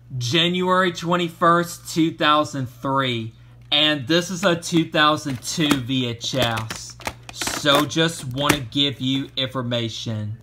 January 21st, 2003. And this is a 2002 VHS. So just want to give you information.